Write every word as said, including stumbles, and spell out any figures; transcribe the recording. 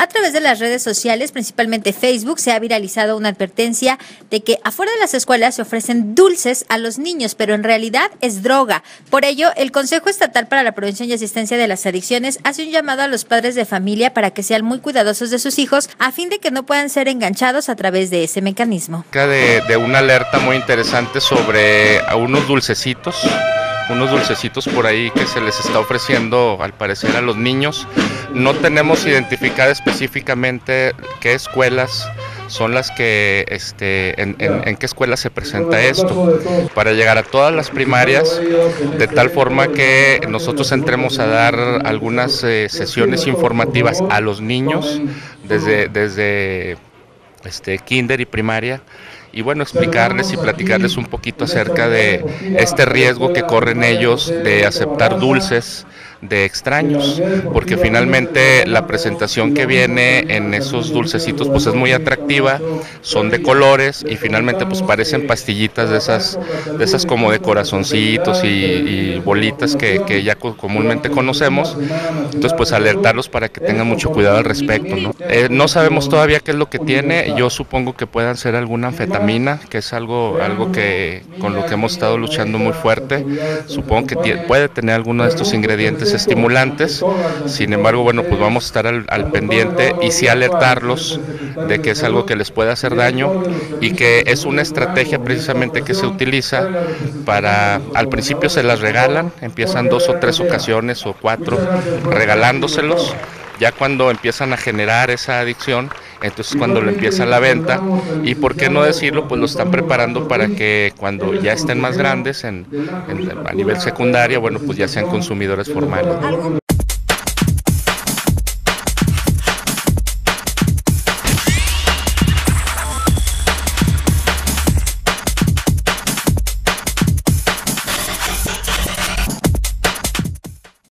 A través de las redes sociales, principalmente Facebook, se ha viralizado una advertencia de que afuera de las escuelas se ofrecen dulces a los niños, pero en realidad es droga. Por ello, el Consejo Estatal para la Prevención y Asistencia de las Adicciones hace un llamado a los padres de familia para que sean muy cuidadosos de sus hijos a fin de que no puedan ser enganchados a través de ese mecanismo. De, de una alerta muy interesante sobre a unos dulcecitos. unos dulcecitos por ahí que se les está ofreciendo al parecer a los niños. No tenemos identificado específicamente qué escuelas son las que, este, en, en, en qué escuelas se presenta esto, para llegar a todas las primarias, de tal forma que nosotros entremos a dar algunas eh, sesiones informativas a los niños desde, desde este, kinder y primaria, y bueno, explicarles y platicarles un poquito acerca de este riesgo que corren ellos de aceptar dulces de extraños, porque finalmente la presentación que viene en esos dulcecitos pues es muy atractiva, son de colores y finalmente pues parecen pastillitas de esas, de esas como de corazoncitos y, y bolitas que, que ya comúnmente conocemos. Entonces pues alertarlos para que tengan mucho cuidado al respecto, ¿no? Eh, no sabemos todavía qué es lo que tiene, yo supongo que puedan ser alguna anfetamina, que es algo, algo que con lo que hemos estado luchando muy fuerte. Supongo que tiene, puede tener alguno de estos ingredientes estimulantes. Sin embargo, bueno, pues vamos a estar al, al pendiente y sí alertarlos de que es algo que les puede hacer daño y que es una estrategia precisamente que se utiliza para, al principio se las regalan, empiezan dos o tres ocasiones o cuatro regalándoselos. Ya cuando empiezan a generar esa adicción, entonces cuando lo empieza la venta, y por qué no decirlo, pues lo están preparando para que cuando ya estén más grandes en, en, a nivel secundaria, bueno, pues ya sean consumidores formales.